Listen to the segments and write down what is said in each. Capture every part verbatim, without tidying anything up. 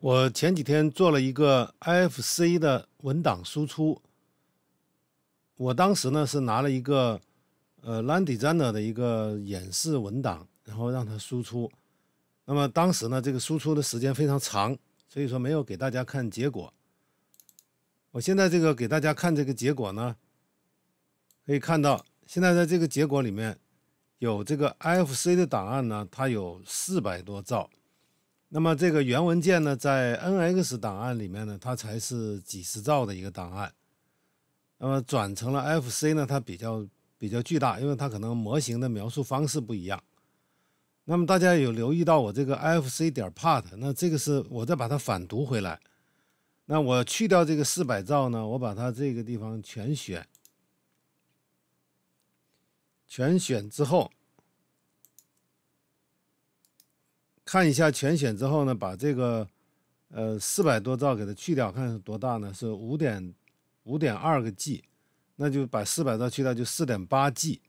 我前几天做了一个 I F C 的文档输出，我当时呢是拿了一个呃 LandDesigner 的一个演示文档，然后让它输出。那么当时呢这个输出的时间非常长，所以说没有给大家看结果。我现在这个给大家看这个结果呢，可以看到现在在这个结果里面有这个 I F C 的档案呢，它有四百多兆。那么这个原文件呢，在 N X 档案里面呢，它才是几十兆的一个档案。那么转成了 I F C 呢，它比较比较巨大，因为它可能模型的描述方式不一样。那么大家有留意到我这个 I F C 点 part， 那这个是我再把它反读回来。那我去掉这个四百兆呢，我把它这个地方全选，全选之后。看一下全选之后呢，把这个呃四百多兆给它去掉，看是多大呢？是五点五点二个 G， 那就把四百兆去掉就四点八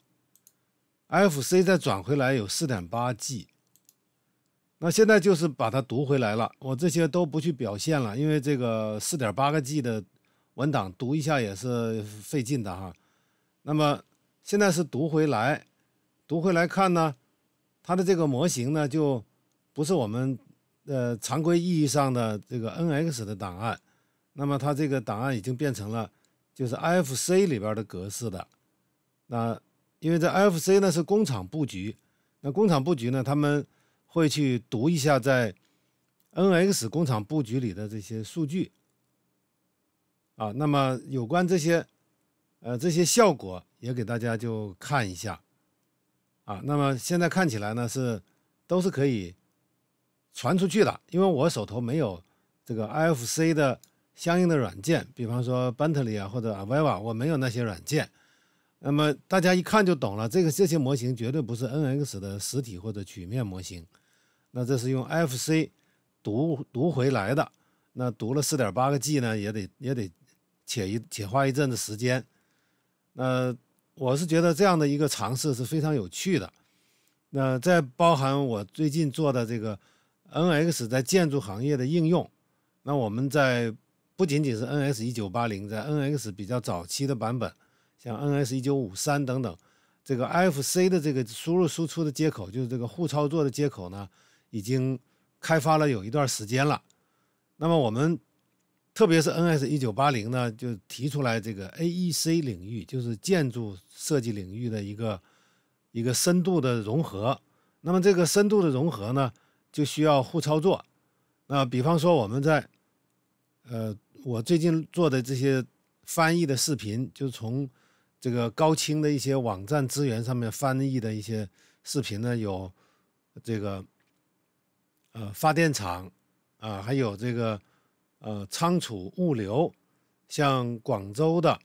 G。I F C 再转回来有四点八 G。那现在就是把它读回来了，我这些都不去表现了，因为这个四点八个 G 的文档读一下也是费劲的哈。那么现在是读回来，读回来看呢，它的这个模型呢就。不是我们呃常规意义上的这个 N X 的档案，那么它这个档案已经变成了就是 I F C 里边的格式的。那因为这 I F C 呢是工厂布局，那工厂布局呢他们会去读一下在 N X 工厂布局里的这些数据啊，那么有关这些呃这些效果也给大家就看一下啊。那么现在看起来呢是都是可以传出去的，因为我手头没有这个 I F C 的相应的软件，比方说 Bentley 啊或者 Aveva， 我没有那些软件。那么大家一看就懂了，这个这些模型绝对不是 N X 的实体或者曲面模型，那这是用 I F C 读读回来的。那读了 四点八个 G 呢，也得也得且一且花一阵子时间。那我是觉得这样的一个尝试是非常有趣的。那再包含我最近做的这个。N X 在建筑行业的应用，那我们在不仅仅是 N X 一九八零，在 N X 比较早期的版本，像 N X 一九五三等等，这个 I F C 的这个输入输出的接口，就是这个互操作的接口呢，已经开发了有一段时间了。那么我们特别是 N X 一九八零呢，就提出来这个 A E C 领域，就是建筑设计领域的一个一个深度的融合。那么这个深度的融合呢？就需要互操作。那比方说我们在呃我最近做的这些翻译的视频，就是从这个高清的一些网站资源上面翻译的一些视频呢，有这个呃发电厂啊，还有这个呃仓储物流，像广州的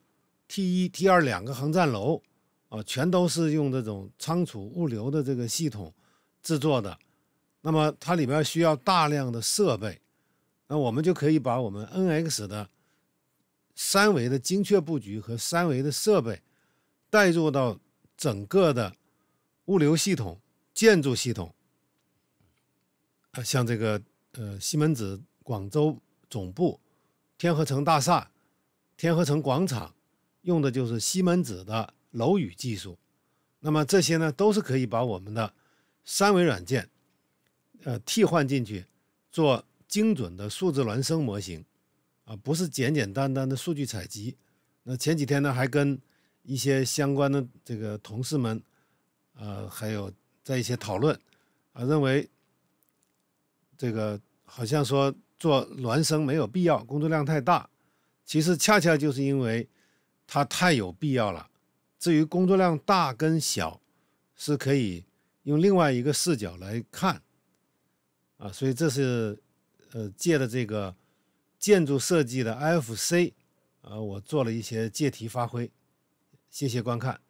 T 一 T 二两个航站楼啊，全都是用这种仓储物流的这个系统制作的。那么它里边需要大量的设备，那我们就可以把我们 N X 的三维的精确布局和三维的设备带入到整个的物流系统、建筑系统。啊，像这个呃西门子广州总部、天河城大厦、天河城广场用的就是西门子的楼宇技术。那么这些呢，都是可以把我们的三维软件。呃，替换进去做精准的数字孪生模型啊，不是简简单单的数据采集。那前几天呢，还跟一些相关的这个同事们，呃，还有在一些讨论啊，认为这个好像说做孪生没有必要，工作量太大。其实恰恰就是因为它太有必要了。至于工作量大跟小，是可以用另外一个视角来看。啊，所以这是呃借的这个建筑设计的 I F C， 啊，我做了一些借题发挥，谢谢观看。